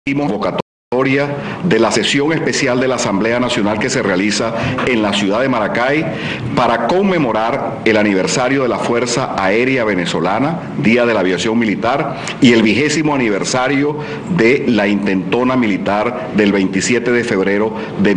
Convocatoria de la sesión especial de la Asamblea Nacional que se realiza en la ciudad de Maracay para conmemorar el aniversario de la Fuerza Aérea Venezolana, Día de la Aviación Militar, y el 20º aniversario de la intentona militar del 27 de febrero de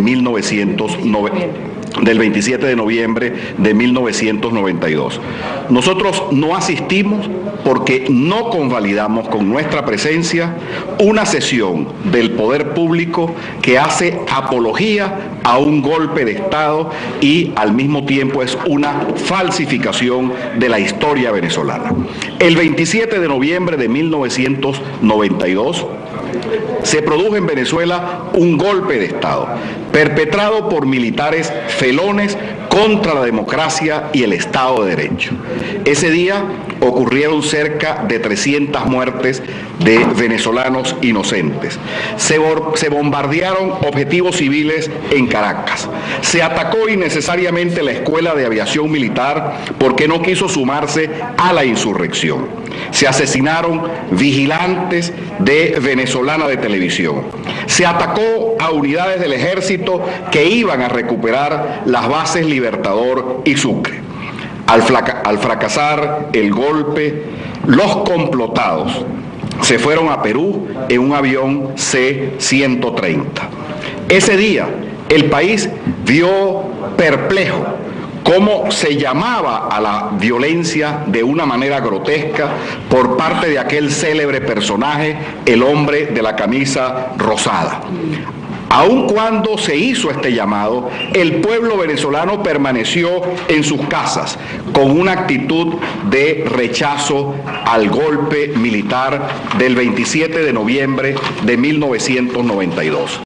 27 de noviembre de 1992. Nosotros no asistimos porque no convalidamos con nuestra presencia una sesión del poder público que hace apología a un golpe de Estado y al mismo tiempo es una falsificación de la historia venezolana. El 27 de noviembre de 1992 se produjo en Venezuela un golpe de Estado perpetrado por militares felones contra la democracia y el Estado de Derecho. Ese día ocurrieron cerca de 300 muertes de venezolanos inocentes. Se bombardearon objetivos civiles en Caracas. Se atacó innecesariamente la Escuela de Aviación Militar porque no quiso sumarse a la insurrección. Se asesinaron vigilantes de Venezolana de Televisión. Se atacó a unidades del ejército que iban a recuperar las bases Libertador y Sucre. Al fracasar el golpe, los complotados se fueron a Perú en un avión C-130. Ese día, el país vio perplejo cómo se llamaba a la violencia de una manera grotesca por parte de aquel célebre personaje, el hombre de la camisa rosada. Aun cuando se hizo este llamado, el pueblo venezolano permaneció en sus casas con una actitud de rechazo al golpe militar del 27 de noviembre de 1992.